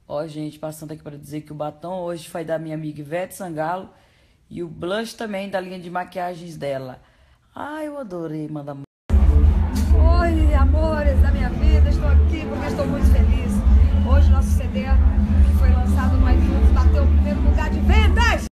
Ó, gente, passando aqui para dizer que o batom hoje foi da minha amiga Ivete Sangalo e o blush também da linha de maquiagens dela. Ai, eu adorei mandar. Oi, amores da minha vida, estou aqui porque estou muito feliz. Hoje nosso CD, que foi lançado no iTunes, bateu o primeiro lugar de vendas.